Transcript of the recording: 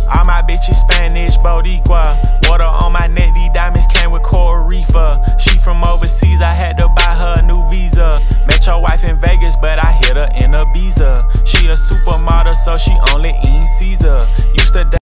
All my bitches Spanish, Boricua. Water on my neck, these diamonds came with coral reefer. She from overseas, I had to buy her a new visa. Met your wife in Vegas, but I hit her in Ibiza. She a supermodel, so she only eating Caesar. Used to